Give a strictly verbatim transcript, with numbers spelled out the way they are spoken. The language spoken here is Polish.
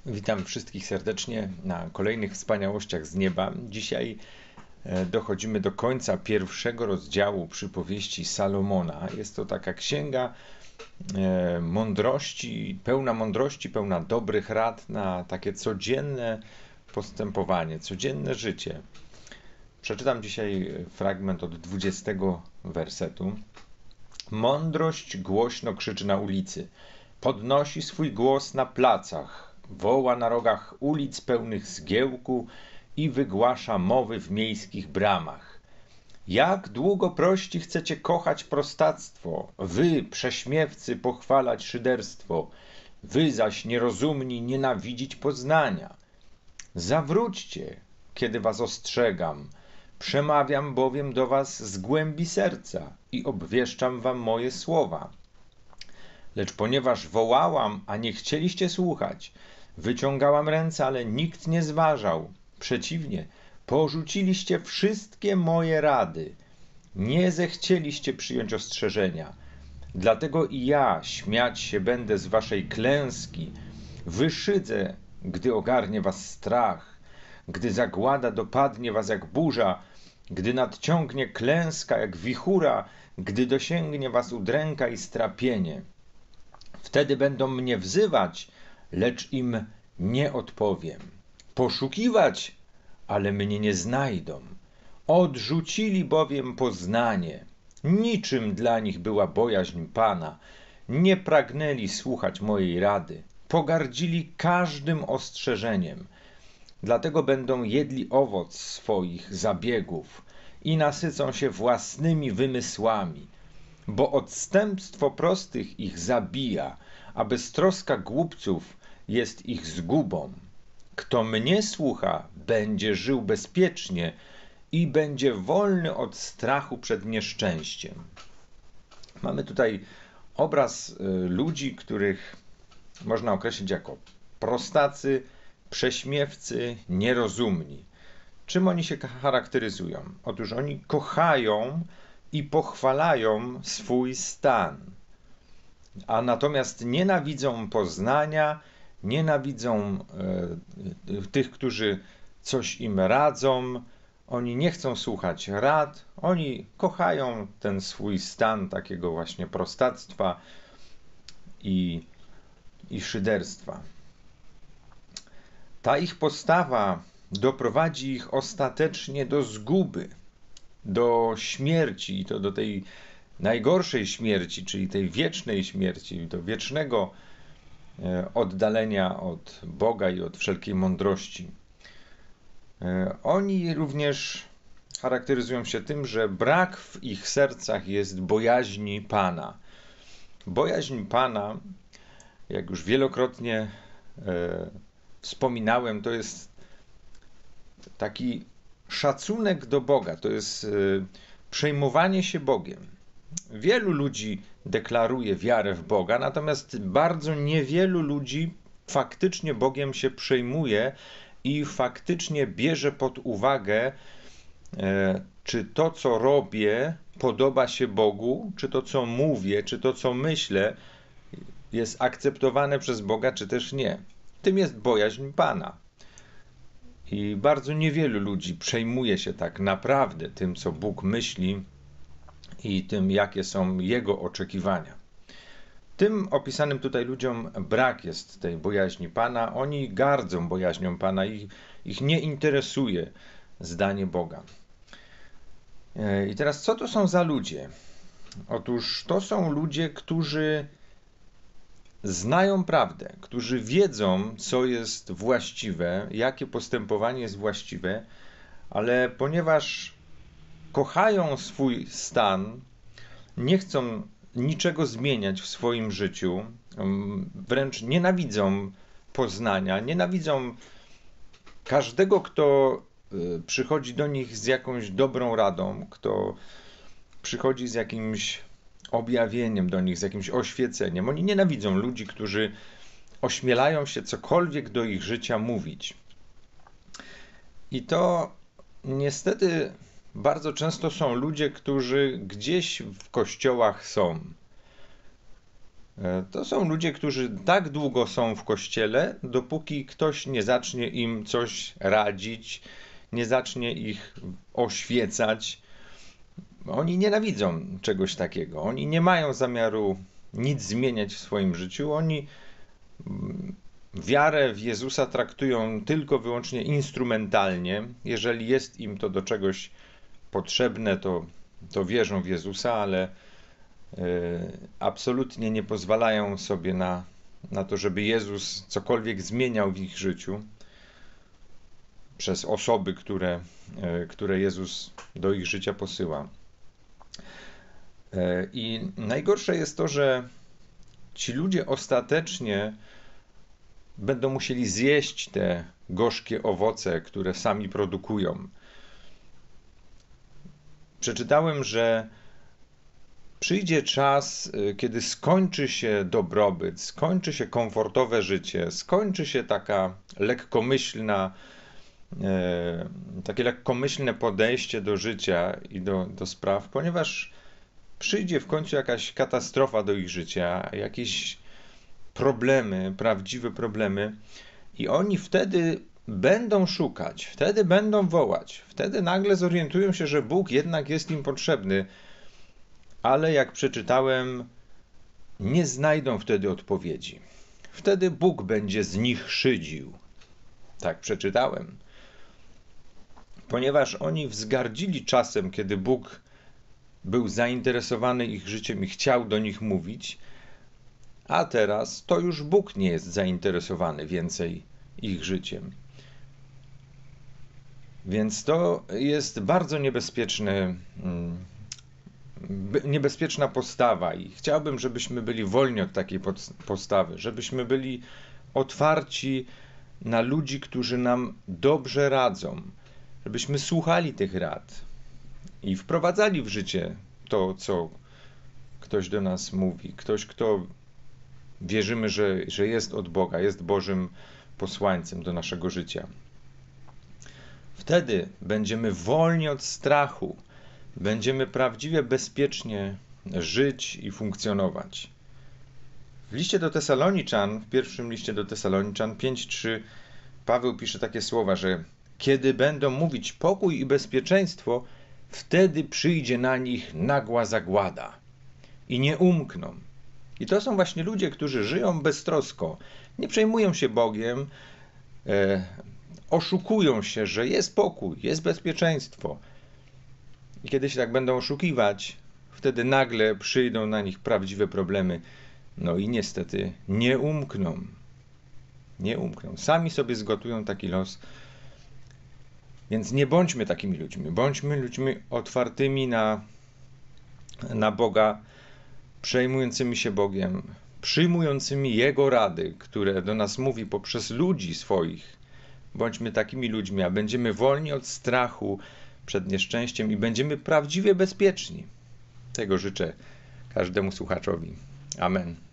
Witam wszystkich serdecznie na kolejnych wspaniałościach z nieba. Dzisiaj e, dochodzimy do końca pierwszego rozdziału przypowieści Salomona. Jest to taka księga e, mądrości, pełna mądrości, pełna dobrych rad na takie codzienne postępowanie, codzienne życie. Przeczytam dzisiaj fragment od dwudziestego wersetu. Mądrość głośno krzyczy na ulicy, podnosi swój głos na placach, woła na rogach ulic pełnych zgiełku i wygłasza mowy w miejskich bramach. Jak długo prości chcecie kochać prostactwo, wy, prześmiewcy, pochwalać szyderstwo, wy zaś nierozumni nienawidzić poznania. Zawróćcie, kiedy was ostrzegam, przemawiam bowiem do was z głębi serca i obwieszczam wam moje słowa. Lecz ponieważ wołałam, a nie chcieliście słuchać, wyciągałam ręce, ale nikt nie zważał. Przeciwnie, porzuciliście wszystkie moje rady. Nie zechcieliście przyjąć ostrzeżenia. Dlatego i ja śmiać się będę z waszej klęski. Wyszydzę, gdy ogarnie was strach, gdy zagłada dopadnie was jak burza, gdy nadciągnie klęska jak wichura, gdy dosięgnie was udręka i strapienie. Wtedy będą mnie wzywać, lecz im nie odpowiem. Poszukiwać, ale mnie nie znajdą. Odrzucili bowiem poznanie. Niczym dla nich była bojaźń Pana. Nie pragnęli słuchać mojej rady. Pogardzili każdym ostrzeżeniem. Dlatego będą jedli owoc swoich zabiegów i nasycą się własnymi wymysłami. Bo odstępstwo prostych ich zabija, a beztroska głupców jest ich zgubą. Kto mnie słucha, będzie żył bezpiecznie i będzie wolny od strachu przed nieszczęściem. Mamy tutaj obraz ludzi, których można określić jako prostacy, prześmiewcy, nierozumni. Czym oni się charakteryzują? Otóż oni kochają i pochwalają swój stan, a natomiast nienawidzą poznania, nienawidzą e, tych, którzy coś im radzą. Oni nie chcą słuchać rad, oni kochają ten swój stan takiego właśnie prostactwa i, i szyderstwa. Ta ich postawa doprowadzi ich ostatecznie do zguby, do śmierci, i to do tej najgorszej śmierci, czyli tej wiecznej śmierci, do wiecznego oddalenia od Boga i od wszelkiej mądrości. Oni również charakteryzują się tym, że brak w ich sercach jest bojaźni Pana. Bojaźń Pana, jak już wielokrotnie e, wspominałem, to jest taki szacunek do Boga, to jest y, przejmowanie się Bogiem. Wielu ludzi deklaruje wiarę w Boga, natomiast bardzo niewielu ludzi faktycznie Bogiem się przejmuje i faktycznie bierze pod uwagę, y, czy to, co robię, podoba się Bogu, czy to, co mówię, czy to, co myślę, jest akceptowane przez Boga, czy też nie. Tym jest bojaźń Pana. I bardzo niewielu ludzi przejmuje się tak naprawdę tym, co Bóg myśli i tym, jakie są Jego oczekiwania. Tym opisanym tutaj ludziom brak jest tej bojaźni Pana. Oni gardzą bojaźnią Pana i ich nie interesuje zdanie Boga. I teraz co to są za ludzie? Otóż to są ludzie, którzy znają prawdę, którzy wiedzą, co jest właściwe, jakie postępowanie jest właściwe, ale ponieważ kochają swój stan, nie chcą niczego zmieniać w swoim życiu, wręcz nienawidzą poznania, nienawidzą każdego, kto przychodzi do nich z jakąś dobrą radą, kto przychodzi z jakimś objawieniem do nich, z jakimś oświeceniem. Oni nienawidzą ludzi, którzy ośmielają się cokolwiek do ich życia mówić. I to niestety bardzo często są ludzie, którzy gdzieś w kościołach są. To są ludzie, którzy tak długo są w kościele, dopóki ktoś nie zacznie im coś radzić, nie zacznie ich oświecać. Oni nienawidzą czegoś takiego. Oni nie mają zamiaru nic zmieniać w swoim życiu. Oni wiarę w Jezusa traktują tylko wyłącznie instrumentalnie. Jeżeli jest im to do czegoś potrzebne, to, to wierzą w Jezusa, ale y, absolutnie nie pozwalają sobie na, na to, żeby Jezus cokolwiek zmieniał w ich życiu przez osoby, które, y, które Jezus do ich życia posyła. Y, I najgorsze jest to, że ci ludzie ostatecznie będą musieli zjeść te gorzkie owoce, które sami produkują. Przeczytałem, że przyjdzie czas, kiedy skończy się dobrobyt, skończy się komfortowe życie, skończy się taka lekkomyślna, e, takie lekkomyślne podejście do życia i do, do spraw, ponieważ przyjdzie w końcu jakaś katastrofa do ich życia, jakieś problemy, prawdziwe problemy i oni wtedy będą szukać, wtedy będą wołać, wtedy nagle zorientują się, że Bóg jednak jest im potrzebny, ale jak przeczytałem, nie znajdą wtedy odpowiedzi. Wtedy Bóg będzie z nich szydził. Tak przeczytałem. Ponieważ oni wzgardzili czasem, kiedy Bóg był zainteresowany ich życiem i chciał do nich mówić, a teraz to już Bóg nie jest zainteresowany więcej ich życiem. Więc to jest bardzo niebezpieczny, niebezpieczna postawa i chciałbym, żebyśmy byli wolni od takiej postawy, żebyśmy byli otwarci na ludzi, którzy nam dobrze radzą, żebyśmy słuchali tych rad i wprowadzali w życie to, co ktoś do nas mówi, ktoś, kto wierzymy, że, że jest od Boga, jest Bożym posłańcem do naszego życia. Wtedy będziemy wolni od strachu, będziemy prawdziwie bezpiecznie żyć i funkcjonować. W liście do Tesaloniczan, w pierwszym liście do Tesaloniczan pięć trzy, Paweł pisze takie słowa, że kiedy będą mówić pokój i bezpieczeństwo, wtedy przyjdzie na nich nagła zagłada i nie umkną. I to są właśnie ludzie, którzy żyją beztrosko, nie przejmują się Bogiem, e, oszukują się, że jest pokój, jest bezpieczeństwo. I kiedy się tak będą oszukiwać, wtedy nagle przyjdą na nich prawdziwe problemy. No i niestety nie umkną. Nie umkną. Sami sobie zgotują taki los. Więc nie bądźmy takimi ludźmi. Bądźmy ludźmi otwartymi na, na Boga, przejmującymi się Bogiem, przyjmującymi Jego rady, które do nas mówi poprzez ludzi swoich. Bądźmy takimi ludźmi, a będziemy wolni od strachu przed nieszczęściem i będziemy prawdziwie bezpieczni. Tego życzę każdemu słuchaczowi. Amen.